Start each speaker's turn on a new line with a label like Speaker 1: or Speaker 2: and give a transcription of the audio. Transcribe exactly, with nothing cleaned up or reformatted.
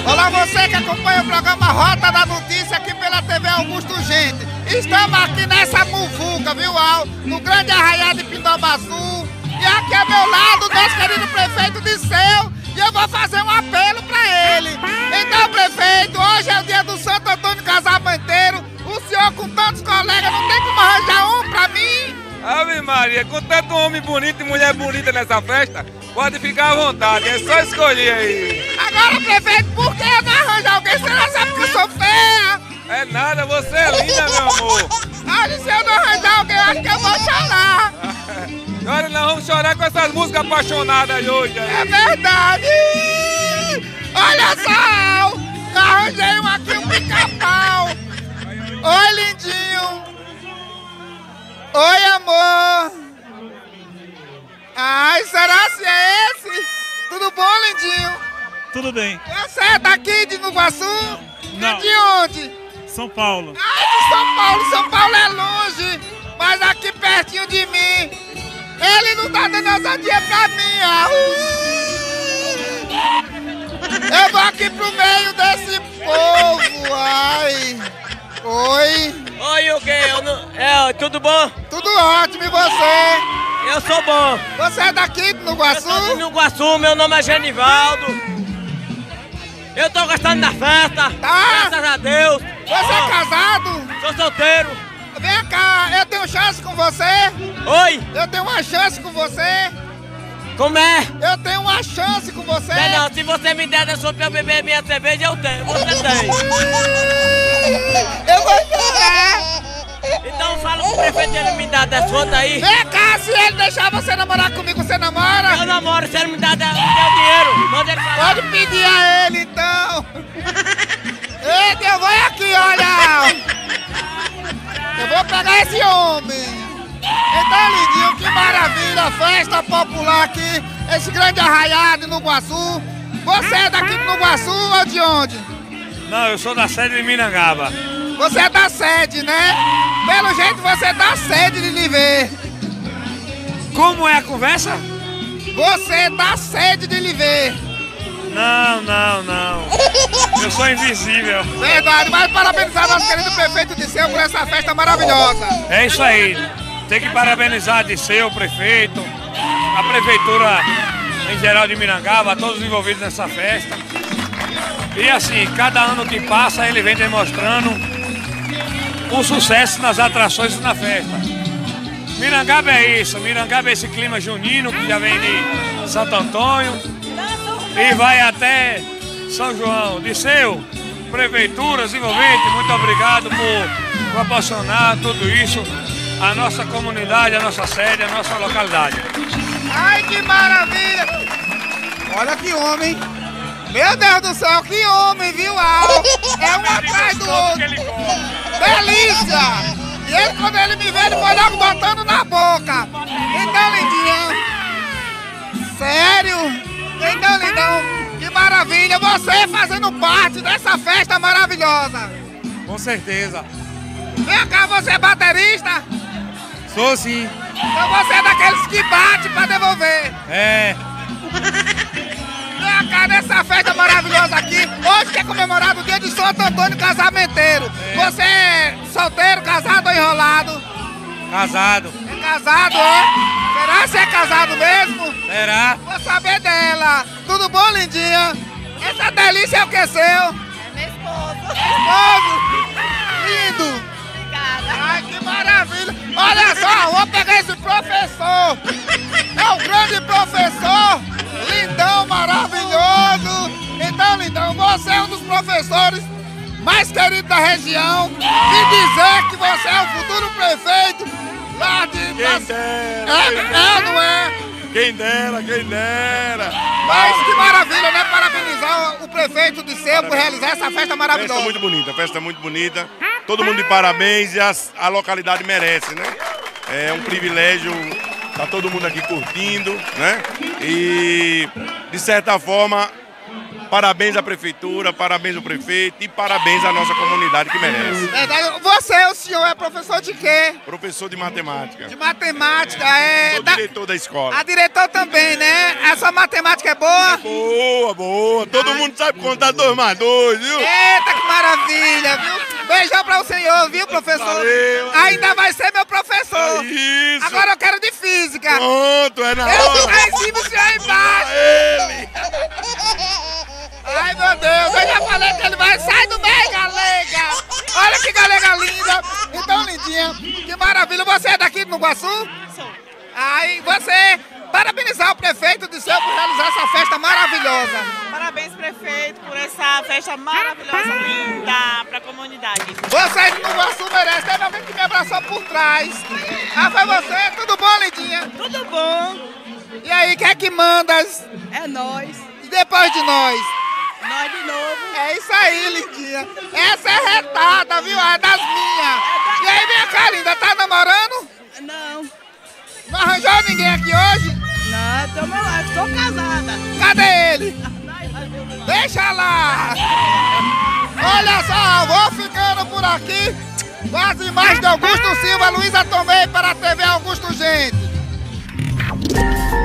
Speaker 1: Olá, você que acompanha o programa Rota da Notícia aqui pela T V Augusto Gente. Estamos aqui nessa muvuca, viu, Al? No grande arraial de Pindobaçu. E aqui ao meu lado, nosso querido prefeito Disseu. E eu vou fazer um apelo pra ele. Então, prefeito, hoje é o dia do Santo Antônio Casamenteiro. O senhor, com tantos colegas, não tem como arranjar um pra mim?
Speaker 2: Ave Maria, com tanto homem bonito e mulher bonita nessa festa, pode ficar à vontade, é só escolher aí.
Speaker 1: Agora, prefeito, por que eu não arranjo alguém? Você não sabe que eu sou feia?
Speaker 2: É nada, você é linda, meu amor.
Speaker 1: Olha, se eu não arranjar alguém, eu acho que eu vou chorar.
Speaker 2: Olha, nós vamos chorar com essas músicas apaixonadas de hoje. Aí.
Speaker 1: É verdade. Olha só, eu arranjei um aqui, um pica-pau. Oi, lindinho. Oi, amor. Ai, será se é esse? Tudo bom, lindinho?
Speaker 3: Tudo bem.
Speaker 1: Você é daqui de Nuguaçu?
Speaker 3: Não.
Speaker 1: De onde?
Speaker 3: São Paulo.
Speaker 1: Ai, de São Paulo. São Paulo é longe, mas aqui pertinho de mim. Ele não tá dando ousadia pra mim, ó. Eu vou aqui pro meio desse povo, ai. Oi.
Speaker 4: Oi, o quê? Eu não... É, tudo bom?
Speaker 1: Tudo ótimo, e você?
Speaker 4: Eu sou bom.
Speaker 1: Você é daqui do Nuguaçu?
Speaker 4: Eu sou de Nuguaçu, meu nome é Genivaldo. Eu tô gostando da festa,
Speaker 1: Tá.
Speaker 4: graças a Deus.
Speaker 1: Você é casado?
Speaker 4: Sou solteiro.
Speaker 1: Vem cá, eu tenho chance com você?
Speaker 4: Oi,
Speaker 1: Eu tenho uma chance com você?
Speaker 4: como é?
Speaker 1: Eu tenho uma chance com você?
Speaker 4: É, não, se você me der a sua pra eu beber minha cerveja, eu tenho. Você tem.
Speaker 1: Eu vou chorar.
Speaker 4: Então fala pro prefeito ele me dar dessa outra aí.
Speaker 1: Vem cá, se ele deixar você namorar comigo, você namora?
Speaker 4: Eu namoro, se ele me der, me der o dinheiro, manda ele falar.
Speaker 1: Pode pedir a ele, então. Eita, eu vou aqui, olha. Eu vou pegar esse homem. Então, lindinho, que maravilha, festa popular aqui, esse grande arraiado no Nuguaçu. Você é daqui do Nuguaçu ou de onde?
Speaker 3: Não, eu sou da sede de Mirangaba.
Speaker 1: Você é da sede, né? Pelo jeito você é da sede de lhe ver.
Speaker 3: Como é a conversa?
Speaker 1: Você é da sede de lhe ver.
Speaker 3: Não, não, não. Eu sou invisível.
Speaker 1: Verdade, mas parabenizar nosso querido prefeito Disseu por essa festa maravilhosa.
Speaker 3: É isso aí. Tem que parabenizar Disseu, o prefeito, a prefeitura em geral de Mirangaba, todos os envolvidos nessa festa. E assim, cada ano que passa ele vem demonstrando um sucesso nas atrações e na festa. Mirangaba é isso, Mirangaba é esse clima junino que já vem de Santo Antônio e vai até São João. Disseu, prefeituras envolventes, muito obrigado por proporcionar tudo isso à nossa comunidade, à nossa sede, à nossa localidade.
Speaker 1: Ai, que maravilha! Olha que homem! Meu Deus do céu, que homem, viu, Al? É um atrás do outro. Delícia! E ele, quando ele me vê, ele foi logo botando na boca. Então, lindinha. Sério? Então, lindão, que maravilha. Você fazendo parte dessa festa maravilhosa.
Speaker 3: Com certeza.
Speaker 1: Vem cá, você é baterista?
Speaker 3: Sou sim.
Speaker 1: Então você é daqueles que bate pra devolver.
Speaker 3: É.
Speaker 1: Vem cá nessa festa maravilhosa aqui. Hoje que é comemorado o dia de Santo Antônio Casamenteiro.
Speaker 3: É.
Speaker 1: Você é solteiro, casado ou enrolado?
Speaker 3: Casado.
Speaker 1: É casado, é? Será que você é casado mesmo?
Speaker 3: Será?
Speaker 1: Vou saber dela. Tudo bom, lindinha? Essa delícia é o que seu?
Speaker 5: É meu esposo.
Speaker 1: Esposo? Lindo.
Speaker 5: Obrigada.
Speaker 1: Ai, que maravilha. Olha só, vou pegar esse professor. É um grande professor. Lindão, maravilhoso. Então, lindão, você é um dos professores mais queridos da região. E dizer que você é o futuro prefeito lá de...
Speaker 3: Quem dera.
Speaker 1: É, é, não é?
Speaker 3: Quem dera, quem dera.
Speaker 1: Mas que maravilha, né? Parabenizar o prefeito de Disseu por realizar essa festa maravilhosa.
Speaker 6: Festa muito bonita, festa muito bonita. Todo mundo de parabéns e as, a localidade merece, né? É um privilégio tá todo mundo aqui curtindo, né? E de certa forma Parabéns à prefeitura, parabéns ao prefeito e parabéns à nossa comunidade que merece.
Speaker 1: Verdade. Você, o senhor, é professor de quê?
Speaker 6: Professor de matemática.
Speaker 1: De matemática, é...
Speaker 6: Sou
Speaker 1: da-
Speaker 6: diretor da escola.
Speaker 1: A diretor também, né? A sua matemática é boa?
Speaker 6: Boa, boa. Todo mundo sabe contar dois mais dois, viu?
Speaker 1: Eita, que maravilha, viu? Beijão pra o senhor, viu, professor?
Speaker 6: Valeu.
Speaker 1: Ainda vai ser meu professor.
Speaker 6: É isso.
Speaker 1: Agora eu quero de física.
Speaker 6: Pronto, é na
Speaker 1: Eu vou
Speaker 6: hora.
Speaker 1: ficar em cima e o senhor aí embaixo.
Speaker 6: Ele.
Speaker 1: Ai, meu Deus, eu já falei que ele vai. Sai do meio, galega. Olha que galega linda. Então, lindinha. Que maravilha. Você é daqui do Iguaçu?
Speaker 5: Sou.
Speaker 1: Aí, você... Parabenizar o prefeito de seu por realizar essa festa maravilhosa.
Speaker 5: Parabéns, prefeito, por essa festa maravilhosa, linda, para a comunidade.
Speaker 1: Vocês no Iguaçu merecem. Teve alguém que me abraçou por trás. Ah, foi você? Tudo bom, lindinha?
Speaker 5: Tudo bom?
Speaker 1: E aí, quem é que mandas?
Speaker 5: É nós.
Speaker 1: E depois de nós?
Speaker 5: Nós de novo.
Speaker 1: É isso aí, lindinha. Essa é retada, viu? É das minhas. E aí, minha cá, linda, tá namorando?
Speaker 5: Não.
Speaker 1: Não arranjou ninguém aqui hoje?
Speaker 5: Não, tô lá, estou casada.
Speaker 1: Cadê ele? Deixa lá! Olha só, vou ficando por aqui. Com as imagens de Augusto Silva, Luísa Tomei para a T V Augusto Gente.